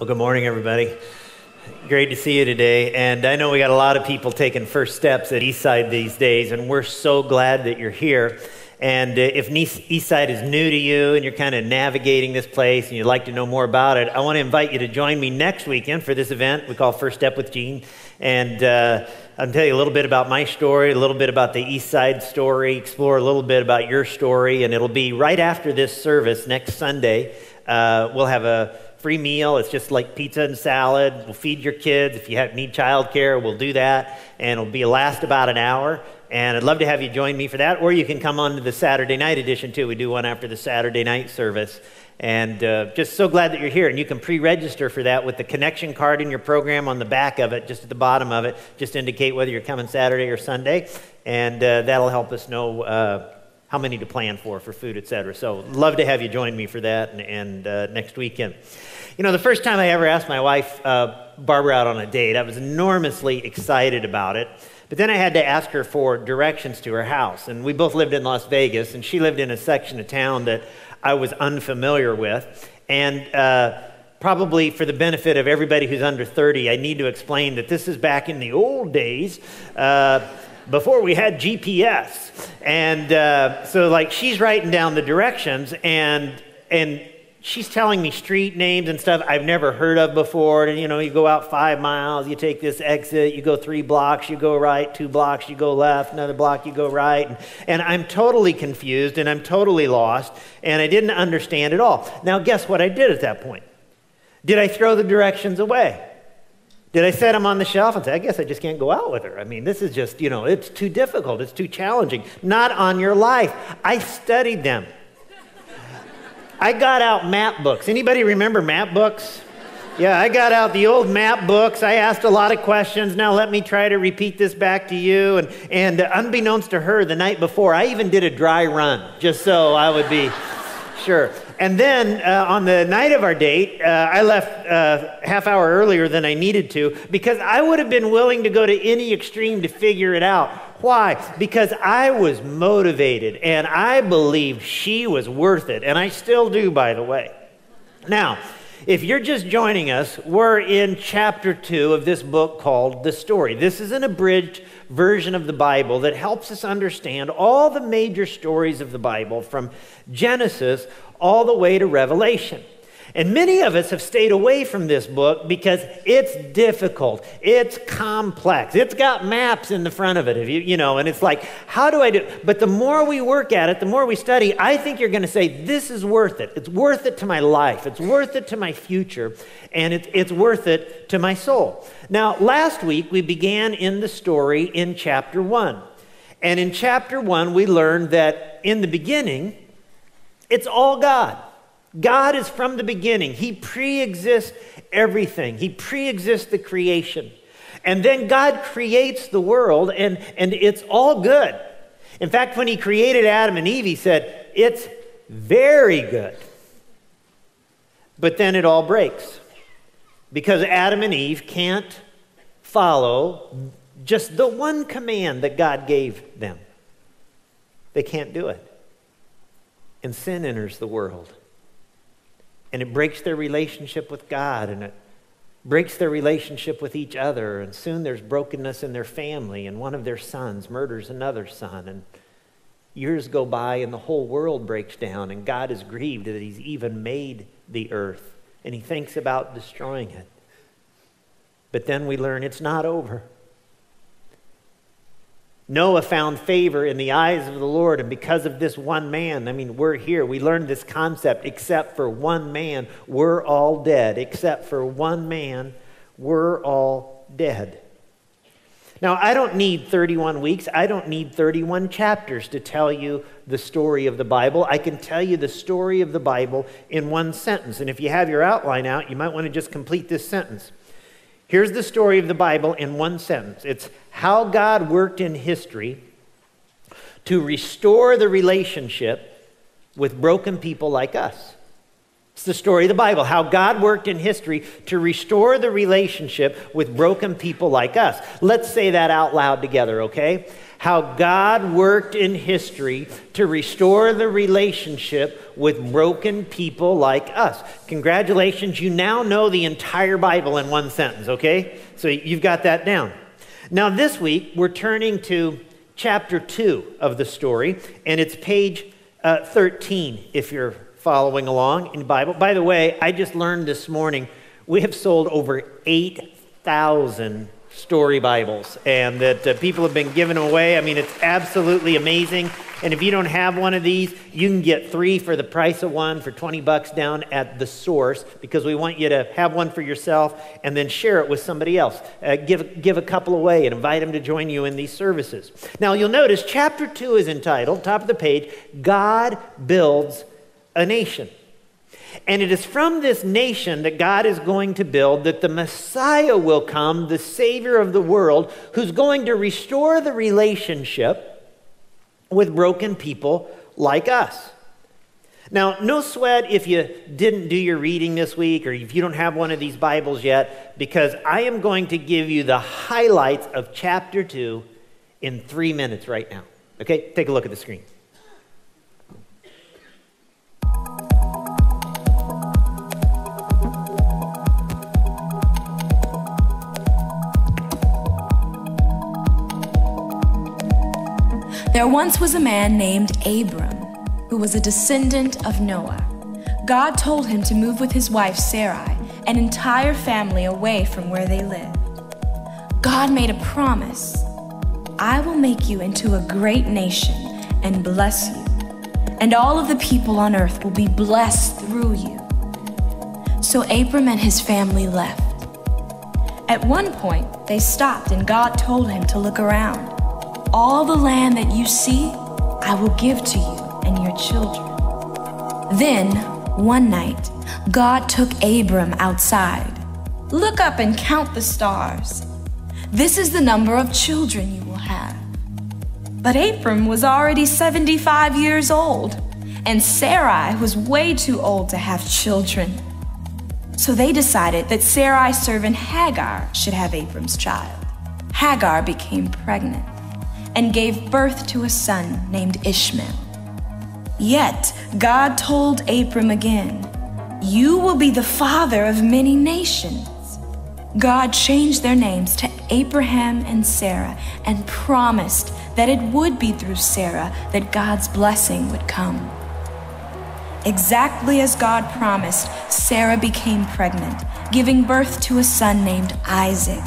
Well, good morning, everybody. Great to see you today. And I know we got a lot of people taking first steps at Eastside these days, and we're so glad that you're here. And if Eastside is new to you and you're kind of navigating this place and you'd like to know more about it, I want to invite you to join me next weekend for this event we call First Step with Gene. And I'll tell you a little bit about my story, a little bit about the Eastside story, explore a little bit about your story, and it'll be right after this service next Sunday. We'll have a free meal. It's just like pizza and salad. We'll feed your kids. If you need childcare, we'll do that. And it'll last about an hour. And I'd love to have you join me for that. Or you can come on to the Saturday night edition, too. We do one after the Saturday night service. And just so glad that you're here. And you can pre-register for that with the connection card in your program on the back of it, just at the bottom of it. Just indicate whether you're coming Saturday or Sunday. And that'll help us know how many to plan for food, etc. So love to have you join me for that and next weekend. You know, the first time I ever asked my wife, Barbara, out on a date, I was enormously excited about it. But then I had to ask her for directions to her house. And we both lived in Las Vegas, and she lived in a section of town that I was unfamiliar with. And probably for the benefit of everybody who's under 30, I need to explain that this is back in the old days, before we had GPS. And so like she's writing down the directions and she's telling me street names and stuff I've never heard of before. And you know, you go out 5 miles, you take this exit, you go 3 blocks, you go right, 2 blocks, you go left, another block, you go right. And I'm totally confused and I'm totally lost and I didn't understand it all. Now guess what I did at that point? Did I throw the directions away? Did I set them on the shelf and say, I guess I just can't go out with her? I mean, this is just, you know, it's too difficult. It's too challenging. Not on your life. I studied them. I got out map books. Anybody remember map books? Yeah, I got out the old map books. I asked a lot of questions. Now let me try to repeat this back to you. And unbeknownst to her, the night before, I even did a dry run, just so I would be sure. And then on the night of our date, I left half hour earlier than I needed to because I would have been willing to go to any extreme to figure it out. Why? Because I was motivated and I believed she was worth it. And I still do, by the way. Now, if you're just joining us, we're in chapter 2 of this book called The Story. This is an abridged version of the Bible that helps us understand all the major stories of the Bible from Genesis all the way to Revelation. And many of us have stayed away from this book because it's difficult. It's complex. It's got maps in the front of it, you know, and it's like, how do I do it? But the more we work at it, the more we study, I think you're going to say, this is worth it. It's worth it to my life. It's worth it to my future. And it's worth it to my soul. Now, last week, we began in the story in chapter 1. And in chapter 1, we learned that in the beginning, it's all God. God is from the beginning. He pre-exists everything. He pre-exists the creation. And then God creates the world, and it's all good. In fact, when he created Adam and Eve, he said, it's very good. But then it all breaks. Because Adam and Eve can't follow just the one command that God gave them. They can't do it. And sin enters the world. And it breaks their relationship with God, and it breaks their relationship with each other. And soon there's brokenness in their family, and one of their sons murders another son. And years go by, and the whole world breaks down, and God is grieved that he's even made the earth, and he thinks about destroying it. But then we learn it's not over. Noah found favor in the eyes of the Lord, and because of this one man, I mean, we're here. We learned this concept, except for one man, we're all dead. Except for one man, we're all dead. Now, I don't need 31 weeks. I don't need 31 chapters to tell you the story of the Bible. I can tell you the story of the Bible in one sentence. And if you have your outline out, you might want to just complete this sentence. Here's the story of the Bible in one sentence. It's how God worked in history to restore the relationship with broken people like us. It's the story of the Bible, how God worked in history to restore the relationship with broken people like us. Let's say that out loud together, okay? how God worked in history to restore the relationship with broken people like us. Congratulations, you now know the entire Bible in one sentence, okay? So you've got that down. Now this week, we're turning to chapter 2 of the story, and it's page 13 if you're following along in the Bible. By the way, I just learned this morning, we have sold over 8,000 story Bibles, and that people have been giving away. I mean, it's absolutely amazing. And if you don't have one of these, you can get 3 for the price of one for $20 down at The Source, because we want you to have one for yourself and then share it with somebody else. Give a couple away and invite them to join you in these services. Now, you'll notice chapter 2 is entitled, top of the page, God Builds a Nation. And it is from this nation that God is going to build that the Messiah will come, the Savior of the world, who's going to restore the relationship with broken people like us. Now, no sweat if you didn't do your reading this week or if you don't have one of these Bibles yet, because I am going to give you the highlights of chapter 2 in 3 minutes right now. Okay, take a look at the screen. There once was a man named Abram, who was a descendant of Noah. God told him to move with his wife Sarai, an entire family, away from where they lived. God made a promise. I will make you into a great nation and bless you, and all of the people on earth will be blessed through you. So Abram and his family left. At one point, they stopped, and God told him to look around. All the land that you see, I will give to you and your children. Then, one night, God took Abram outside. Look up and count the stars. This is the number of children you will have. But Abram was already 75 years old, and Sarai was way too old to have children. So they decided that Sarai's servant Hagar should have Abram's child. Hagar became pregnant and gave birth to a son named Ishmael. Yet God told Abram again, you will be the father of many nations. God changed their names to Abraham and Sarah and promised that it would be through Sarah that God's blessing would come. Exactly as God promised, Sarah became pregnant, giving birth to a son named Isaac.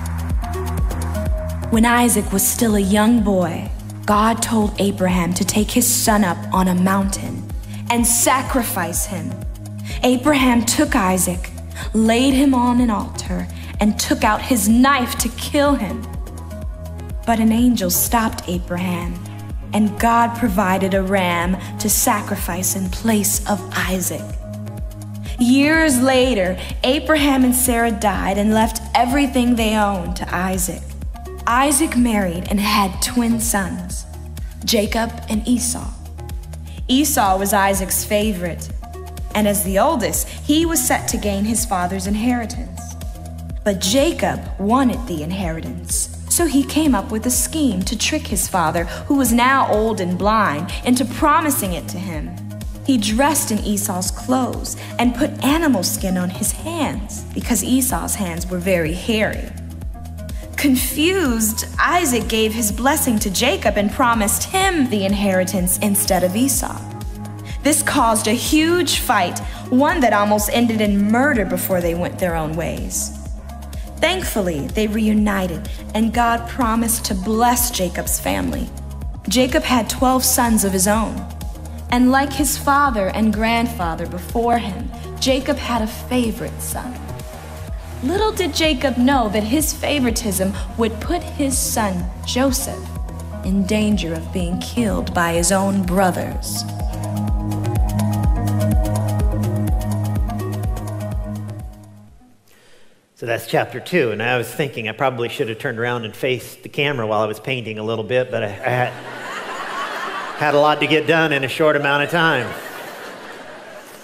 When Isaac was still a young boy, God told Abraham to take his son up on a mountain and sacrifice him. Abraham took Isaac, laid him on an altar, and took out his knife to kill him. But an angel stopped Abraham, and God provided a ram to sacrifice in place of Isaac. Years later, Abraham and Sarah died and left everything they owned to Isaac. Isaac married and had twin sons, Jacob and Esau. Esau was Isaac's favorite, and as the oldest, he was set to gain his father's inheritance. But Jacob wanted the inheritance, so he came up with a scheme to trick his father, who was now old and blind, into promising it to him. He dressed in Esau's clothes and put animal skin on his hands, because Esau's hands were very hairy. Confused, Isaac gave his blessing to Jacob and promised him the inheritance instead of Esau. This caused a huge fight, one that almost ended in murder before they went their own ways. Thankfully, they reunited, and God promised to bless Jacob's family. Jacob had 12 sons of his own, and like his father and grandfather before him, Jacob had a favorite son. Little did Jacob know that his favoritism would put his son, Joseph, in danger of being killed by his own brothers. So that's chapter 2, and I was thinking I probably should have turned around and faced the camera while I was painting a little bit, but I had a lot to get done in a short amount of time.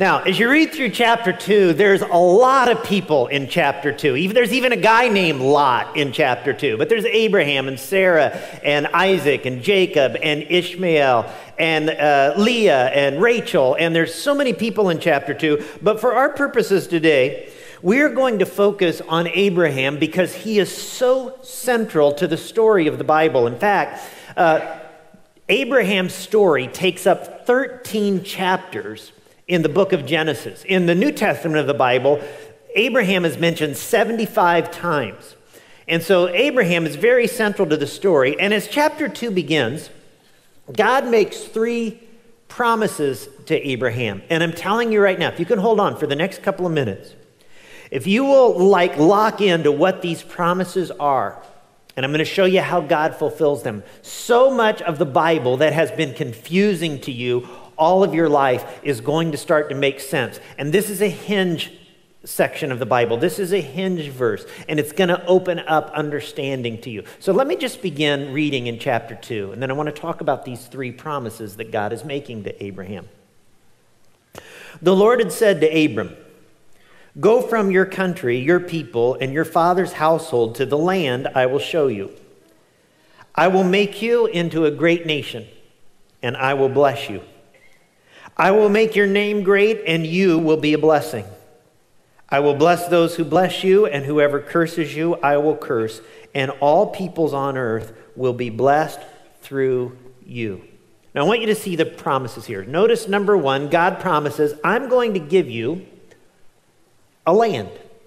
Now, as you read through chapter 2, there's a lot of people in chapter 2. There's even a guy named Lot in chapter 2. But there's Abraham and Sarah and Isaac and Jacob and Ishmael and Leah and Rachel. And there's so many people in chapter 2. But for our purposes today, we're going to focus on Abraham because he is so central to the story of the Bible. In fact, Abraham's story takes up 13 chapters in the book of Genesis. In the New Testament of the Bible, Abraham is mentioned 75 times. And so Abraham is very central to the story. And as chapter 2 begins, God makes 3 promises to Abraham. And I'm telling you right now, if you can hold on for the next couple of minutes, if you will lock into what these promises are, and I'm going to show you how God fulfills them. So much of the Bible that has been confusing to you all of your life is going to start to make sense. And this is a hinge section of the Bible. This is a hinge verse, and it's going to open up understanding to you. So let me just begin reading in chapter 2, and then I want to talk about these 3 promises that God is making to Abraham. The Lord had said to Abram, "Go from your country, your people, and your father's household to the land I will show you. I will make you into a great nation, and I will bless you. I will make your name great, and you will be a blessing. I will bless those who bless you, and whoever curses you, I will curse, and all peoples on earth will be blessed through you." Now, I want you to see the promises here. Notice number 1, God promises, I'm going to give you a land.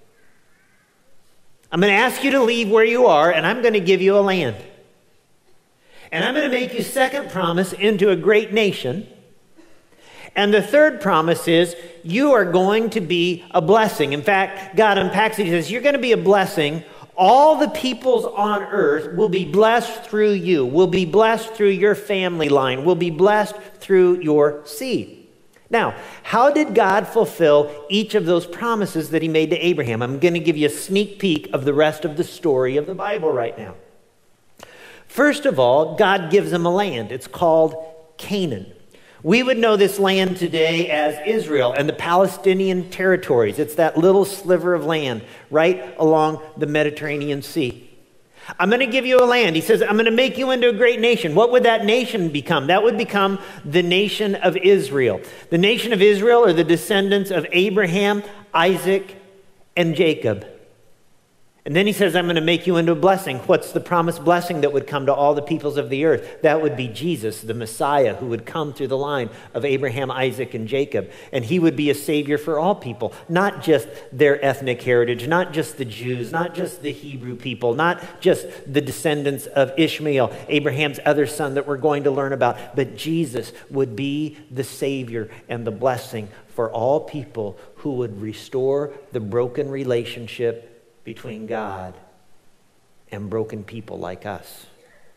I'm going to ask you to leave where you are, and I'm going to give you a land. And I'm going to make you, second promise, into a great nation. And the third promise is you are going to be a blessing. In fact, God unpacks it. He says, you're going to be a blessing. All the peoples on earth will be blessed through you, will be blessed through your family line, will be blessed through your seed. Now, how did God fulfill each of those promises that he made to Abraham? I'm going to give you a sneak peek of the rest of the story of the Bible right now. First of all, God gives him a land. It's called Canaan. We would know this land today as Israel and the Palestinian territories. It's that little sliver of land right along the Mediterranean Sea. I'm going to give you a land. He says, I'm going to make you into a great nation. What would that nation become? That would become the nation of Israel. The nation of Israel are the descendants of Abraham, Isaac, and Jacob. And then he says, I'm going to make you into a blessing. What's the promised blessing that would come to all the peoples of the earth? That would be Jesus, the Messiah, who would come through the line of Abraham, Isaac, and Jacob. And he would be a savior for all people, not just their ethnic heritage, not just the Jews, not just the Hebrew people, not just the descendants of Ishmael, Abraham's other son that we're going to learn about. But Jesus would be the savior and the blessing for all people who would restore the broken relationship between God and broken people like us.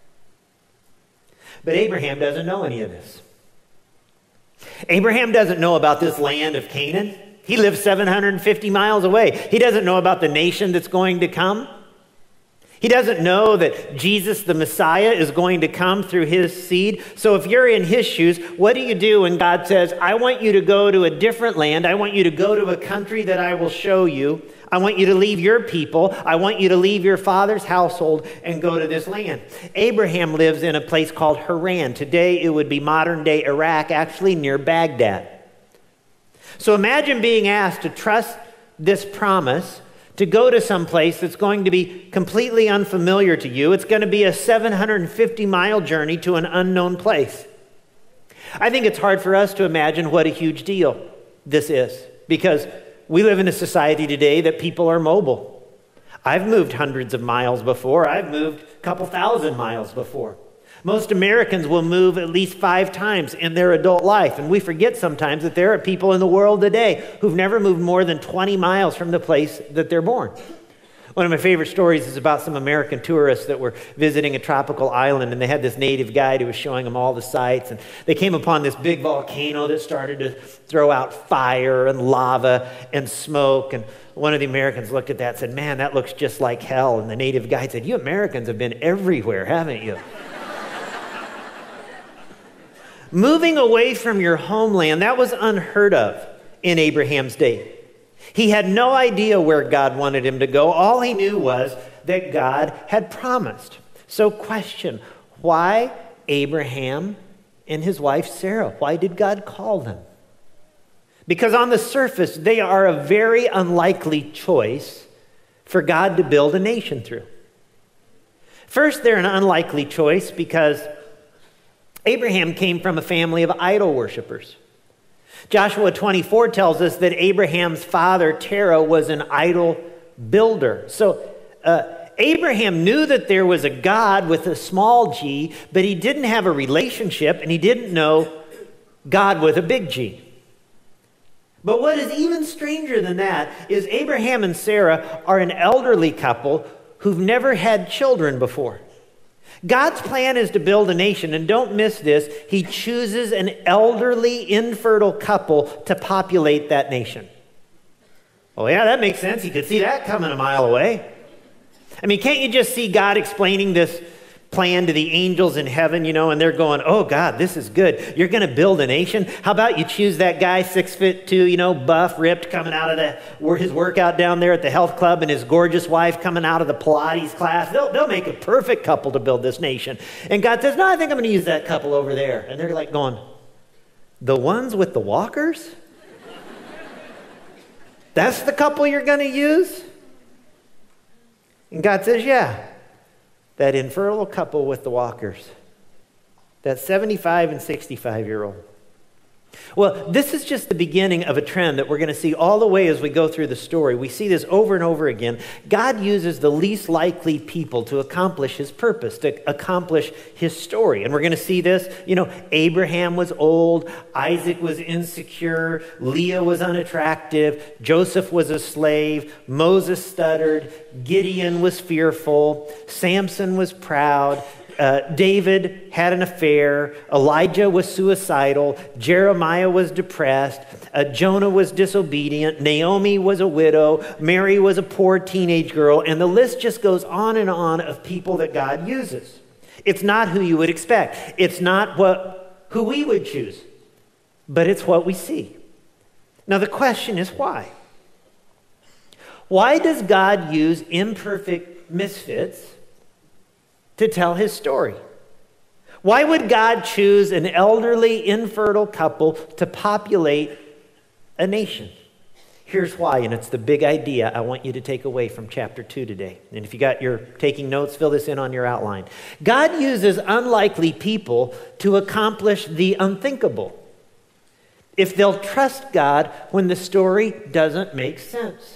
But Abraham doesn't know any of this. Abraham doesn't know about this land of Canaan. He lives 750 miles away. He doesn't know about the nation that's going to come. He doesn't know that Jesus, the Messiah, is going to come through his seed. So if you're in his shoes, what do you do when God says, I want you to go to a different land. I want you to go to a country that I will show you. I want you to leave your people. I want you to leave your father's household and go to this land. Abraham lives in a place called Haran. Today it would be modern-day Iraq, actually near Baghdad. So imagine being asked to trust this promise to go to some place that's going to be completely unfamiliar to you. It's going to be a 750-mile journey to an unknown place. I think it's hard for us to imagine what a huge deal this is, because we live in a society today that people are mobile. I've moved hundreds of miles before. I've moved a couple thousand miles before. Most Americans will move at least 5 times in their adult life. And we forget sometimes that there are people in the world today who've never moved more than 20 miles from the place that they're born. One of my favorite stories is about some American tourists that were visiting a tropical island, and they had this native guide who was showing them all the sights. And they came upon this big volcano that started to throw out fire and lava and smoke. And one of the Americans looked at that and said, man, that looks just like hell. And the native guide said, you Americans have been everywhere, haven't you? Moving away from your homeland, that was unheard of in Abraham's day. He had no idea where God wanted him to go. All he knew was that God had promised. So question, why Abraham and his wife Sarah? Why did God call them? Because on the surface, they are a very unlikely choice for God to build a nation through. First, they're an unlikely choice because Abraham came from a family of idol worshipers. Joshua 24 tells us that Abraham's father, Terah, was an idol builder. So Abraham knew that there was a God with a small g, but he didn't have a relationship, and he didn't know God with a big G. But what is even stranger than that is Abraham and Sarah are an elderly couple who've never had children before. God's plan is to build a nation, and don't miss this, he chooses an elderly, infertile couple to populate that nation. Oh yeah, that makes sense. You could see that coming a mile away. I mean, can't you just see God explaining this plan to the angels in heaven, and they're going, oh God, this is good. You're going to build a nation. How about you choose that guy 6'2", buff, ripped, coming out of his workout down there at the health club, and his gorgeous wife coming out of the Pilates class. They'll make a perfect couple to build this nation. And God says, no, I think I'm going to use that couple over there. And they're like going, the ones with the walkers? That's the couple you're going to use? And God says, yeah. That infertile couple with the walkers, that 75 and 65-year-old. Well, this is just the beginning of a trend that we're going to see all the way as we go through the story. We see this over and over again. God uses the least likely people to accomplish his purpose, to accomplish his story. And we're going to see this. Abraham was old. Isaac was insecure. Leah was unattractive. Joseph was a slave. Moses stuttered. Gideon was fearful. Samson was proud. David had an affair. Elijah was suicidal. Jeremiah was depressed. Jonah was disobedient. Naomi was a widow. Mary was a poor teenage girl. And the list just goes on and on of people that God uses. It's not who you would expect. It's not who we would choose. But it's what we see. Now the question is why? Why does God use imperfect misfits to tell his story? Why would God choose an elderly, infertile couple to populate a nation? Here's why, and it's the big idea I want you to take away from chapter 2 today. And if you're taking notes, fill this in on your outline. God uses unlikely people to accomplish the unthinkable if they'll trust God when the story doesn't make sense.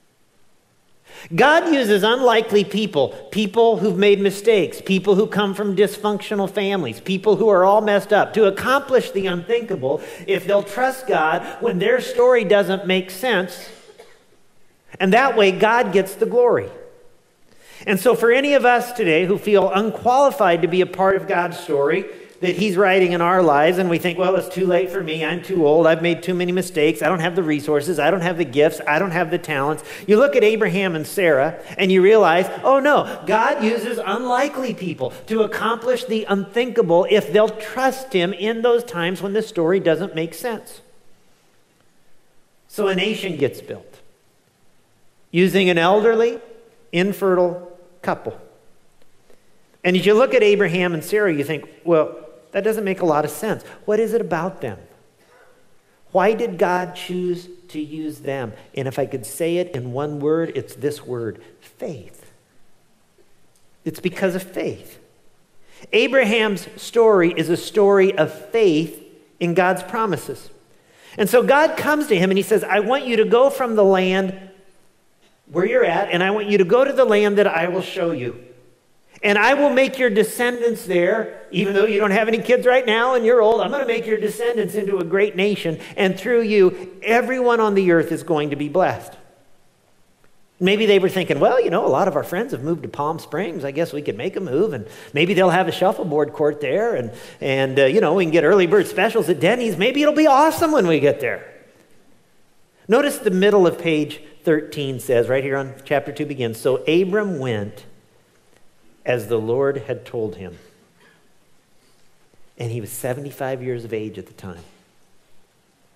God uses unlikely people who've made mistakes, people who come from dysfunctional families, people who are all messed up, to accomplish the unthinkable if they'll trust God when their story doesn't make sense. And that way, God gets the glory. And so for any of us today who feel unqualified to be a part of God's story that he's writing in our lives, and we think, well, it's too late for me. I'm too old. I've made too many mistakes. I don't have the resources. I don't have the gifts. I don't have the talents. You look at Abraham and Sarah, and you realize, oh no, God uses unlikely people to accomplish the unthinkable if they'll trust him in those times when the story doesn't make sense. So a nation gets built using an elderly, infertile couple. And as you look at Abraham and Sarah, you think, well, that doesn't make a lot of sense. What is it about them? Why did God choose to use them? And if I could say it in one word, it's this word, faith. It's because of faith. Abraham's story is a story of faith in God's promises. And so God comes to him and he says, I want you to go from the land where you're at, and I want you to go to the land that I will show you. And I will make your descendants there, even though you don't have any kids right now and you're old, I'm going to make your descendants into a great nation. And through you, everyone on the earth is going to be blessed. Maybe they were thinking, well, a lot of our friends have moved to Palm Springs. I guess we could make a move, and maybe they'll have a shuffleboard court there, and we can get early bird specials at Denny's. Maybe it'll be awesome when we get there. Notice the middle of page 13 says, right here on chapter 2 begins, so Abram went as the Lord had told him. And he was 75 years of age at the time.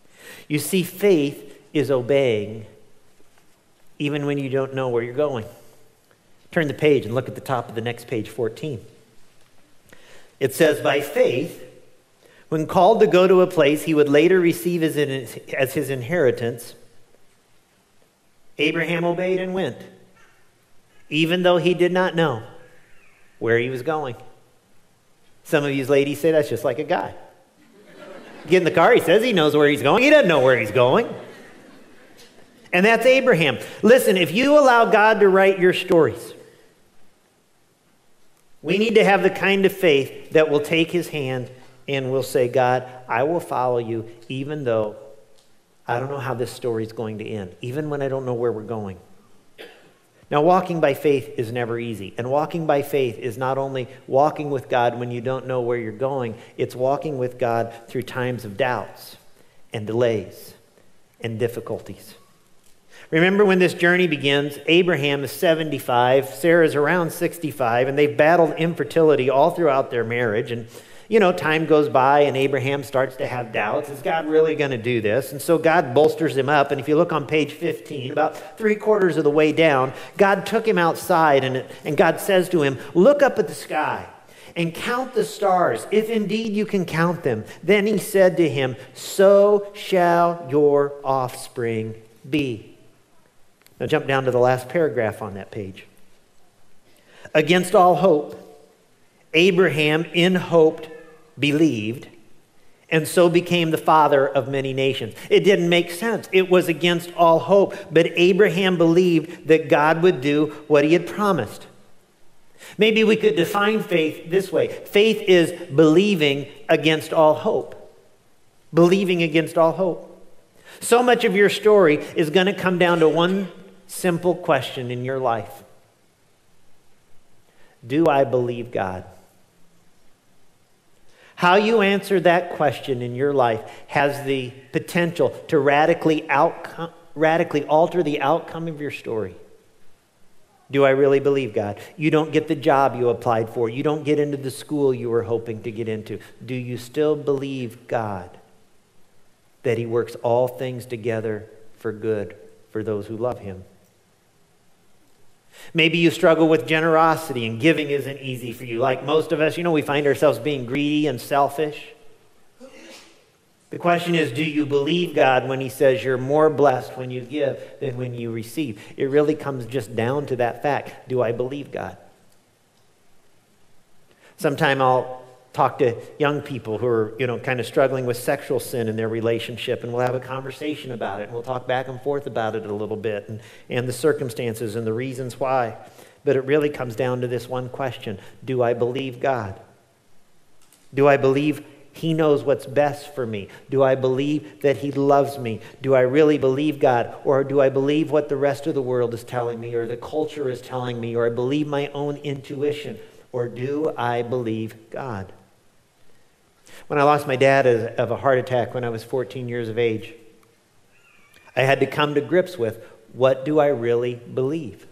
You see, faith is obeying even when you don't know where you're going. Turn the page and look at the top of the next page, 14. It says, by faith, when called to go to a place he would later receive as his inheritance, Abraham obeyed and went, even though he did not know where he was going. Some of you ladies say that's just like a guy. Get in the car, he says he knows where he's going. He doesn't know where he's going. And that's Abraham. Listen, if you allow God to write your stories, we need to have the kind of faith that will take his hand and will say, God, I will follow you even though I don't know how this story is going to end, even when I don't know where we're going. Now, walking by faith is never easy. And walking by faith is not only walking with God when you don't know where you're going, it's walking with God through times of doubts and delays and difficulties. Remember when this journey begins, Abraham is 75, Sarah's around 65, and they've battled infertility all throughout their marriage. And, you know, time goes by and Abraham starts to have doubts. Is God really going to do this? And so God bolsters him up. And if you look on page 15, about 3/4 of the way down, God took him outside and God says to him, look up at the sky and count the stars, if indeed you can count them. Then he said to him, so shall your offspring be. Now jump down to the last paragraph on that page. Against all hope, Abraham in hope believed, and so became the father of many nations. It didn't make sense. It was against all hope, but Abraham believed that God would do what he had promised. Maybe we could define faith this way. Faith is believing against all hope. Believing against all hope. So much of your story is going to come down to one simple question in your life. Do I believe God? How you answer that question in your life has the potential to radically alter the outcome of your story. Do I really believe God? You don't get the job you applied for. You don't get into the school you were hoping to get into. Do you still believe God? That he works all things together for good for those who love him. Maybe you struggle with generosity and giving isn't easy for you. Like most of us, we find ourselves being greedy and selfish. The question is, do you believe God when he says you're more blessed when you give than when you receive? It really comes just down to that fact. Do I believe God? Sometime I'll talk to young people who are, kind of struggling with sexual sin in their relationship, and we'll have a conversation about it, and we'll talk back and forth about it a little bit, and the circumstances and the reasons why. But it really comes down to this one question. Do I believe God? Do I believe he knows what's best for me? Do I believe that he loves me? Do I really believe God? Or do I believe what the rest of the world is telling me, or the culture is telling me, or I believe my own intuition? Or do I believe God? When I lost my dad of a heart attack when I was 14 years of age, I had to come to grips with, what do I really believe?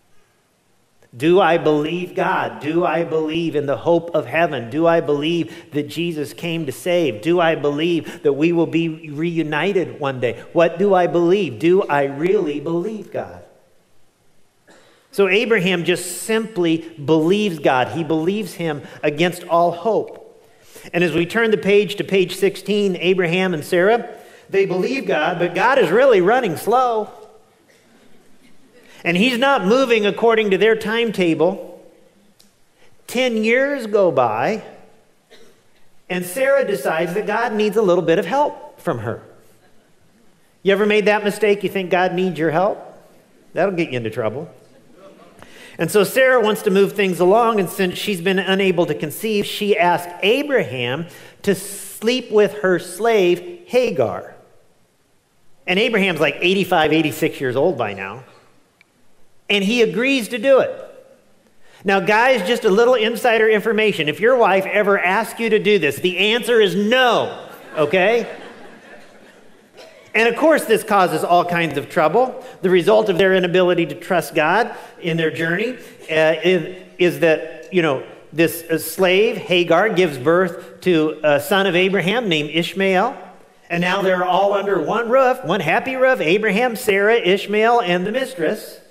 Do I believe God? Do I believe in the hope of heaven? Do I believe that Jesus came to save? Do I believe that we will be reunited one day? What do I believe? Do I really believe God? So Abraham just simply believes God. He believes him against all hope. And as we turn the page to page 16, Abraham and Sarah, they believe God, but God is really running slow. And he's not moving according to their timetable. 10 years go by, and Sarah decides that God needs a little bit of help from her. You ever made that mistake? You think God needs your help? That'll get you into trouble. And so Sarah wants to move things along, and since she's been unable to conceive, she asked Abraham to sleep with her slave, Hagar. And Abraham's like 85, 86 years old by now. And he agrees to do it. Now, guys, just a little insider information. If your wife ever asks you to do this, the answer is no, okay? And of course, this causes all kinds of trouble. The result of their inability to trust God in their journey is that, this slave, Hagar, gives birth to a son of Abraham named Ishmael. And now they're all under one roof, one happy roof, Abraham, Sarah, Ishmael, and the mistress.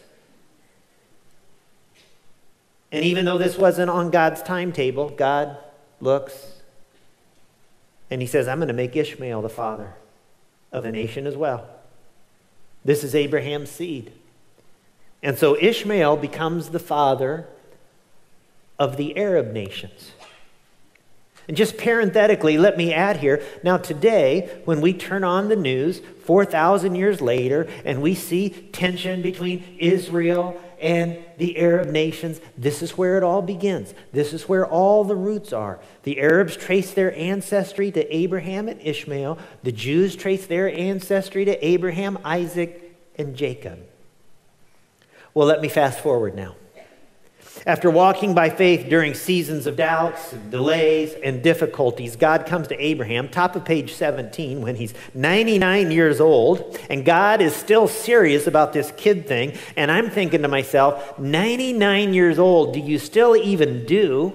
And even though this wasn't on God's timetable, God looks and he says, I'm going to make Ishmael the father of a nation as well. This is Abraham's seed. And so Ishmael becomes the father of the Arab nations. And just parenthetically, let me add here, now today, when we turn on the news 4,000 years later and we see tension between Israel and the Arab nations, this is where it all begins. This is where all the roots are. The Arabs trace their ancestry to Abraham and Ishmael. The Jews trace their ancestry to Abraham, Isaac, and Jacob. Well, let me fast forward now. After walking by faith during seasons of doubts, delays, and difficulties, God comes to Abraham, top of page 17, when he's 99 years old, and God is still serious about this kid thing. And I'm thinking to myself, 99 years old, do you still even do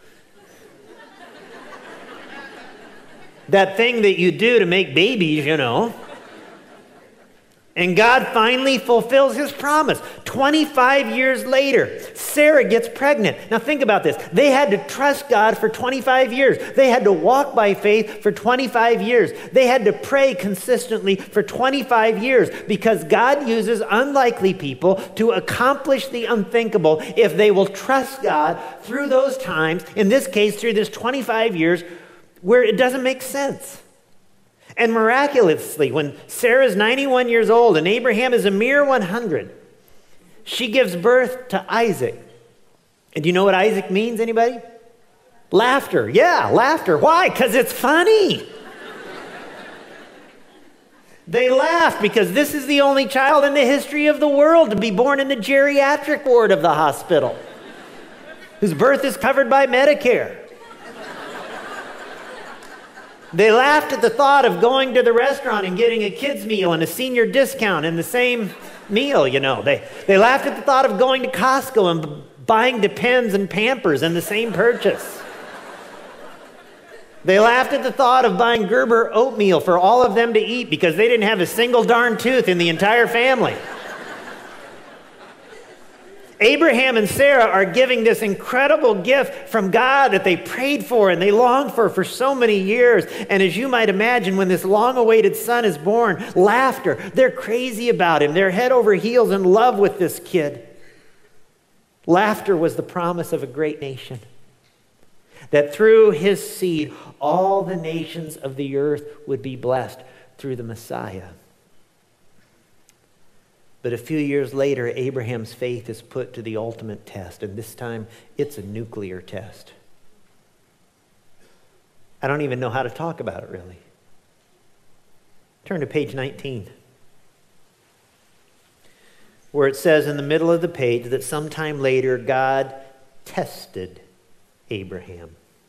that thing that you do to make babies, you know? And God finally fulfills his promise. 25 years later, Sarah gets pregnant. Now think about this. They had to trust God for 25 years. They had to walk by faith for 25 years. They had to pray consistently for 25 years because God uses unlikely people to accomplish the unthinkable if they will trust God through those times, in this case, through this 25 years where it doesn't make sense. And miraculously, when Sarah's 91 years old and Abraham is a mere 100, she gives birth to Isaac. And do you know what Isaac means, anybody? Laughter. Yeah, laughter. Why? Because it's funny. They laugh because this is the only child in the history of the world to be born in the geriatric ward of the hospital, whose birth is covered by Medicare. They laughed at the thought of going to the restaurant and getting a kid's meal and a senior discount in the same meal, you know. They laughed at the thought of going to Costco and buying Depends and Pampers in the same purchase. They laughed at the thought of buying Gerber oatmeal for all of them to eat because they didn't have a single darn tooth in the entire family. Abraham and Sarah are giving this incredible gift from God that they prayed for and they longed for so many years. And as you might imagine, when this long-awaited son is born, laughter. They're crazy about him. They're head over heels in love with this kid. Laughter was the promise of a great nation, that through his seed, all the nations of the earth would be blessed through the Messiah. But a few years later, Abraham's faith is put to the ultimate test, and this time it's a nuclear test. I don't even know how to talk about it, really. Turn to page 19, where it says in the middle of the page that sometime later God tested Abraham.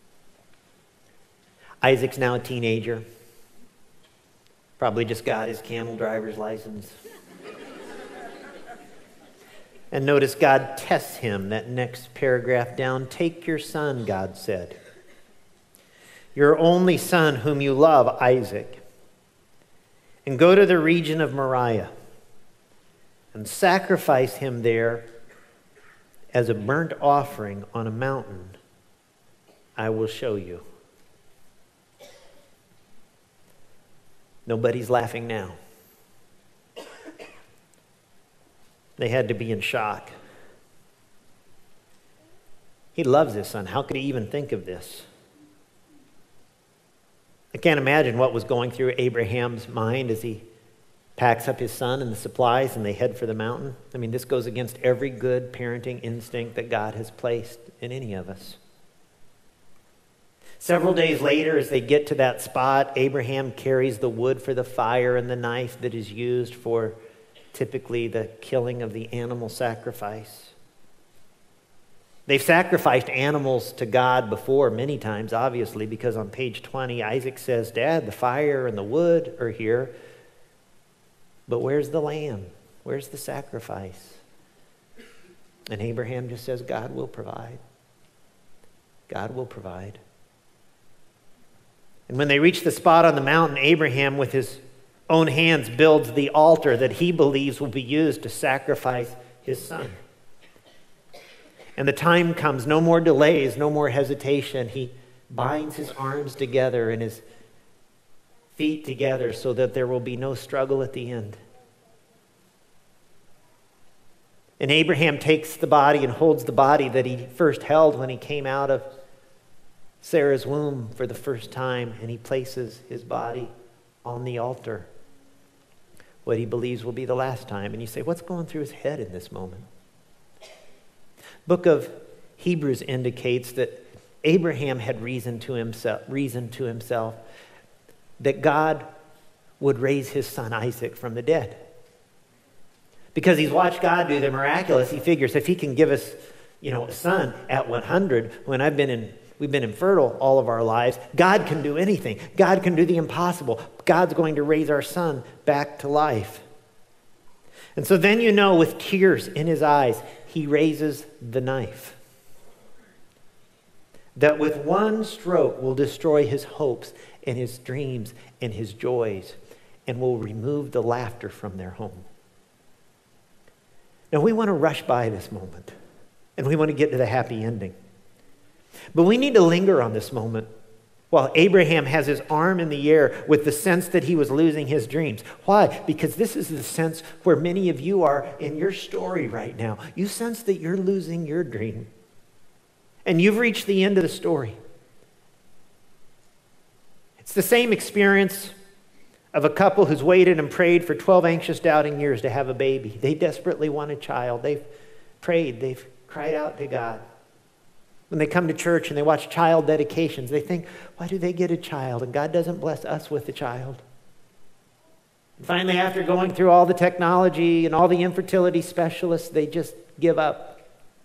Isaac's now a teenager, probably just got his camel driver's license. And notice God tests him, that next paragraph down. Take your son, God said, your only son whom you love, Isaac, and go to the region of Moriah and sacrifice him there as a burnt offering on a mountain I will show you. Nobody's laughing now. They had to be in shock. He loves his son. How could he even think of this? I can't imagine what was going through Abraham's mind as he packs up his son and the supplies and they head for the mountain. I mean, this goes against every good parenting instinct that God has placed in any of us. Several days later, as they get to that spot, Abraham carries the wood for the fire and the knife that is used for typically the killing of the animal sacrifice. They've sacrificed animals to God before many times, obviously, because on page 20, Isaac says, Dad, the fire and the wood are here, but where's the lamb? Where's the sacrifice? And Abraham just says, God will provide. God will provide. And when they reach the spot on the mountain, Abraham, with his own hands, builds the altar that he believes will be used to sacrifice his son. And the time comes, no more delays, no more hesitation. He binds his arms together and his feet together so that there will be no struggle at the end. And Abraham takes the body and holds the body that he first held when he came out of Sarah's womb for the first time, and he places his body on the altar, what he believes will be the last time. And you say, what's going through his head in this moment? Book of Hebrews indicates that Abraham had reasoned to himself that God would raise his son Isaac from the dead. Because he's watched God do the miraculous, he figures if he can give us, a son at 100, when we've been infertile all of our lives, God can do anything. God can do the impossible. God's going to raise our son back to life. And so then with tears in his eyes, he raises the knife that with one stroke will destroy his hopes and his dreams and his joys and will remove the laughter from their home. Now, we want to rush by this moment, and we want to get to the happy ending. But we need to linger on this moment while Abraham has his arm in the air with the sense that he was losing his dreams. Why? Because this is the sense where many of you are in your story right now. You sense that you're losing your dream, and you've reached the end of the story. It's the same experience of a couple who's waited and prayed for 12 anxious, doubting years to have a baby. They desperately want a child. They've prayed. They've cried out to God. When they come to church and they watch child dedications, they think, why do they get a child? And God doesn't bless us with a child. And finally, after going through all the technology and all the infertility specialists, they just give up.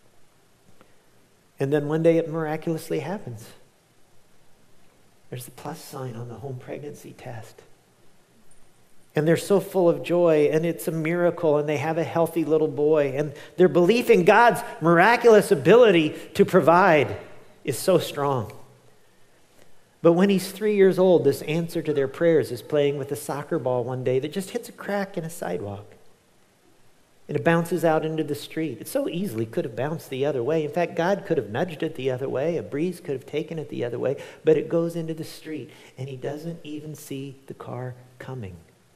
And then one day it miraculously happens. There's the plus sign on the home pregnancy test. And they're so full of joy, and it's a miracle, and they have a healthy little boy. And their belief in God's miraculous ability to provide is so strong. But when he's 3 years old, this answer to their prayers is playing with a soccer ball one day that just hits a crack in a sidewalk. And it bounces out into the street. It so easily could have bounced the other way. In fact, God could have nudged it the other way. A breeze could have taken it the other way. But it goes into the street, and he doesn't even see the car coming.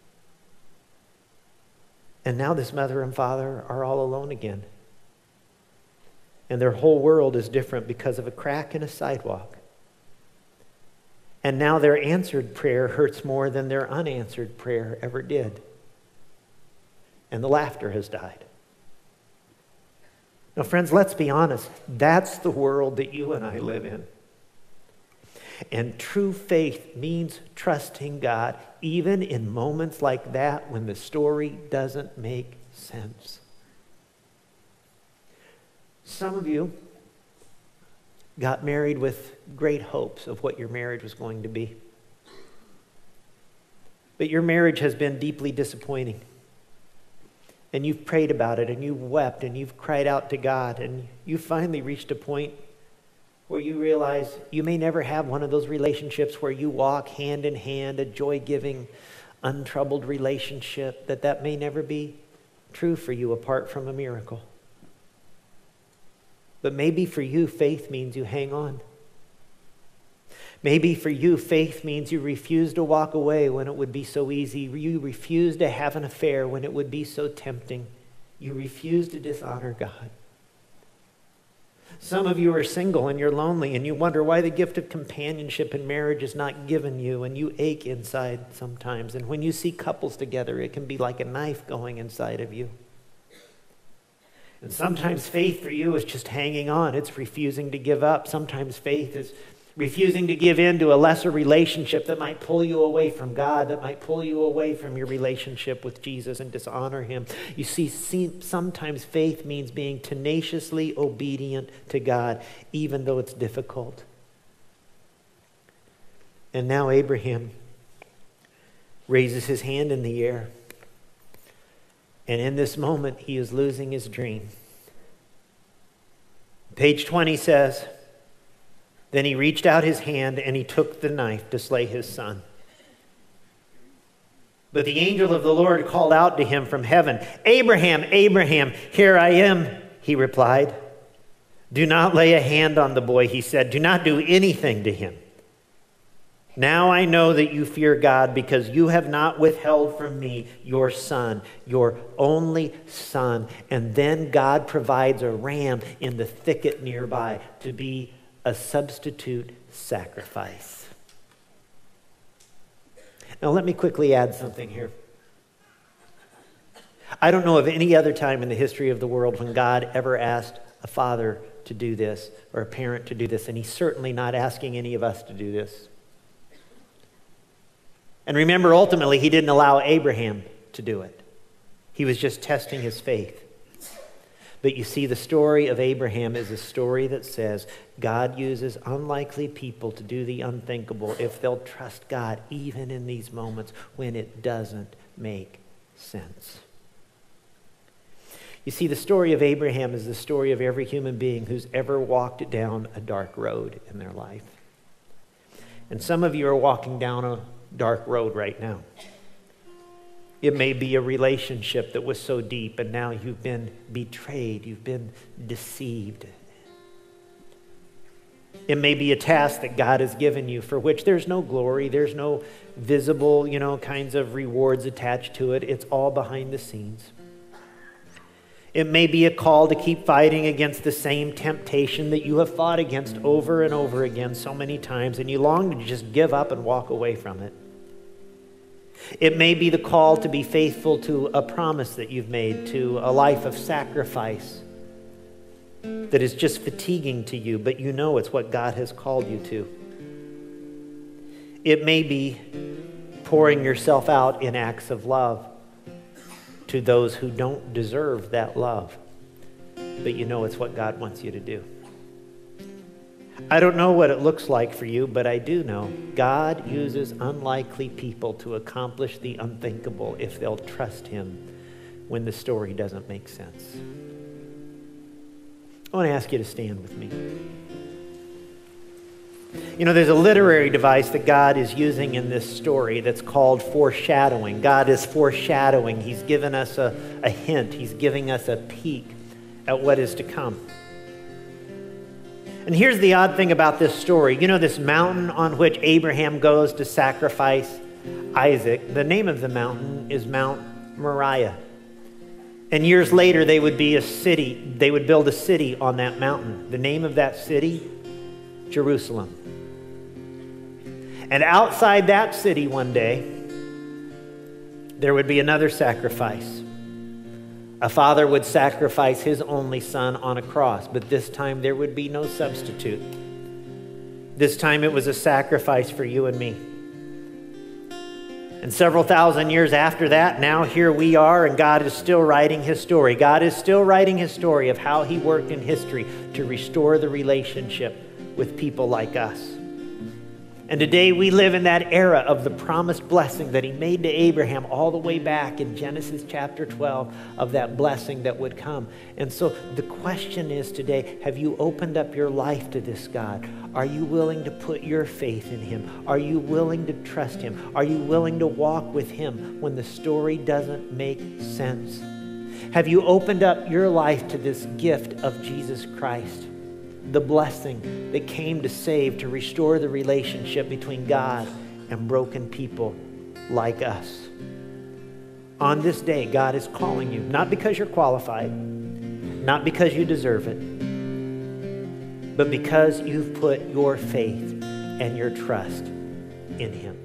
And now this mother and father are all alone again. And their whole world is different because of a crack in a sidewalk. And now their answered prayer hurts more than their unanswered prayer ever did. And the laughter has died. Now, friends, let's be honest. That's the world that you and I live in. And true faith means trusting God, even in moments like that when the story doesn't make sense. Some of you got married with great hopes of what your marriage was going to be. But your marriage has been deeply disappointing. And you've prayed about it, and you've wept, and you've cried out to God, and you finally reached a point where you realize you may never have one of those relationships where you walk hand in hand, a joy-giving, untroubled relationship, that may never be true for you apart from a miracle. But maybe for you, faith means you hang on. Maybe for you, faith means you refuse to walk away when it would be so easy. You refuse to have an affair when it would be so tempting. You refuse to dishonor God. Some of you are single and you're lonely and you wonder why the gift of companionship in marriage is not given you, and you ache inside sometimes. And when you see couples together, it can be like a knife going inside of you. And sometimes faith for you is just hanging on. It's refusing to give up. Sometimes faith is refusing to give in to a lesser relationship that might pull you away from God, that might pull you away from your relationship with Jesus and dishonor him. You see, sometimes faith means being tenaciously obedient to God, even though it's difficult. And now Abraham raises his hand in the air. And in this moment, he is losing his dream. Page 20 says, Then he reached out his hand and he took the knife to slay his son. But the angel of the Lord called out to him from heaven, "Abraham, Abraham, here I am," he replied. "Do not lay a hand on the boy," he said. "Do not do anything to him. Now I know that you fear God because you have not withheld from me your son, your only son." And then God provides a ram in the thicket nearby to be a substitute sacrifice. Now let me quickly add something here. I don't know of any other time in the history of the world when God ever asked a father to do this or a parent to do this, and he's certainly not asking any of us to do this. And remember, ultimately, he didn't allow Abraham to do it. He was just testing his faith. But you see, the story of Abraham is a story that says God uses unlikely people to do the unthinkable if they'll trust God, even in these moments when it doesn't make sense. You see, the story of Abraham is the story of every human being who's ever walked down a dark road in their life. And some of you are walking down a dark road right now. It may be a relationship that was so deep and now you've been betrayed, you've been deceived. It may be a task that God has given you for which there's no glory, there's no visible, kinds of rewards attached to it. It's all behind the scenes. It may be a call to keep fighting against the same temptation that you have fought against over and over again so many times, and you long to just give up and walk away from it. It may be the call to be faithful to a promise that you've made, to a life of sacrifice that is just fatiguing to you, but you know it's what God has called you to. It may be pouring yourself out in acts of love to those who don't deserve that love, but you know it's what God wants you to do. I don't know what it looks like for you, but I do know God uses unlikely people to accomplish the unthinkable if they'll trust him when the story doesn't make sense. I want to ask you to stand with me. There's a literary device that God is using in this story that's called foreshadowing. God is foreshadowing. He's given us a hint. He's giving us a peek at what is to come. And here's the odd thing about this story. This mountain on which Abraham goes to sacrifice Isaac, the name of the mountain is Mount Moriah. And years later, they would build a city on that mountain. The name of that city, Jerusalem. And outside that city one day, there would be another sacrifice. A father would sacrifice his only son on a cross, but this time there would be no substitute. This time it was a sacrifice for you and me. And several thousand years after that, now here we are, and God is still writing his story. God is still writing his story of how he worked in history to restore the relationship with people like us. And today we live in that era of the promised blessing that he made to Abraham all the way back in Genesis chapter 12 of that blessing that would come. And so the question is today, have you opened up your life to this God? Are you willing to put your faith in him? Are you willing to trust him? Are you willing to walk with him when the story doesn't make sense? Have you opened up your life to this gift of Jesus Christ? The blessing that came to save, to restore the relationship between God and broken people like us. On this day, God is calling you, not because you're qualified, not because you deserve it, but because you've put your faith and your trust in him.